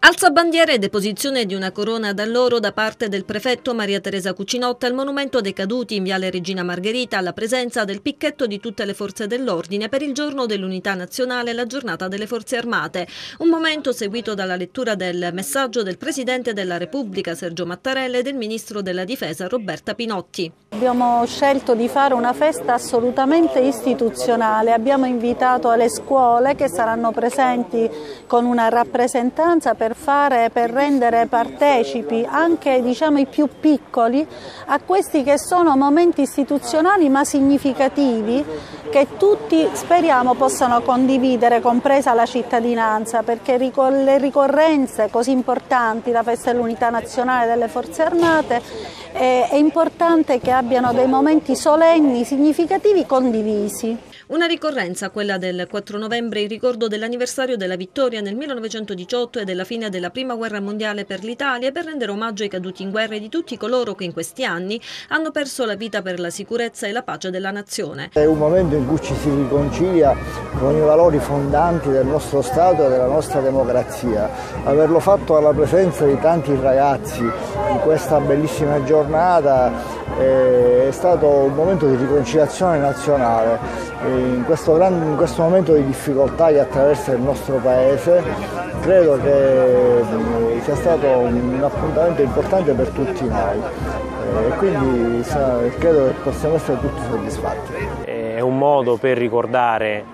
Alzabandiere e deposizione di una corona d'alloro da parte del prefetto Maria Teresa Cucinotta al monumento dei caduti in Viale Regina Margherita, alla presenza del picchetto di tutte le forze dell'ordine per il giorno dell'unità nazionale e la giornata delle forze armate. Un momento seguito dalla lettura del messaggio del Presidente della Repubblica Sergio Mattarella e del Ministro della Difesa Roberta Pinotti. Abbiamo scelto di fare una festa assolutamente istituzionale, abbiamo invitato le scuole che saranno presenti con una rappresentanza per rendere partecipi anche i più piccoli a questi che sono momenti istituzionali ma significativi che tutti speriamo possano condividere, compresa la cittadinanza, perché le ricorrenze così importanti, la festa dell'unità nazionale delle forze armate, è importante che abbiano dei momenti solenni, significativi, condivisi. Una ricorrenza, quella del 4 novembre, in ricordo dell'anniversario della vittoria nel 1918 e della fine della Prima Guerra Mondiale per l'Italia, per rendere omaggio ai caduti in guerra e di tutti coloro che in questi anni hanno perso la vita per la sicurezza e la pace della nazione. È un momento in cui ci si riconcilia con i valori fondanti del nostro Stato e della nostra democrazia. Averlo fatto alla presenza di tanti ragazzi in questa bellissima giornata è stato un momento di riconciliazione nazionale. In questo momento di difficoltà che attraversa il nostro Paese, credo che sia stato un appuntamento importante per tutti noi e quindi credo che possiamo essere tutti soddisfatti. È un modo per ricordare,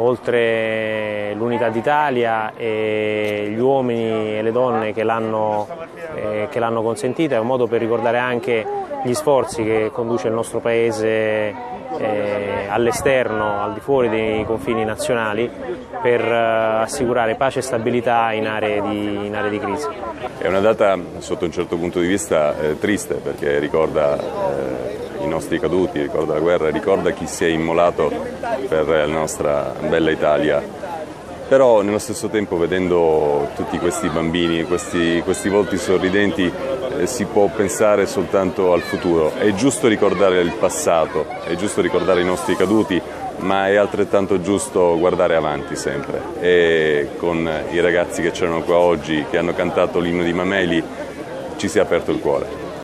oltre l'unità d'Italia e gli uomini e le donne che l'hanno consentita, è un modo per ricordare anche gli sforzi che conduce il nostro Paese all'esterno, al di fuori dei confini nazionali, per assicurare pace e stabilità in aree di crisi. È una data sotto un certo punto di vista triste, perché ricorda i nostri caduti, ricorda la guerra, ricorda chi si è immolato per la nostra bella Italia. Però nello stesso tempo, vedendo tutti questi bambini, questi volti sorridenti, si può pensare soltanto al futuro. È giusto ricordare il passato, è giusto ricordare i nostri caduti, ma è altrettanto giusto guardare avanti sempre. E con i ragazzi che c'erano qua oggi, che hanno cantato l'inno di Mameli, ci si è aperto il cuore.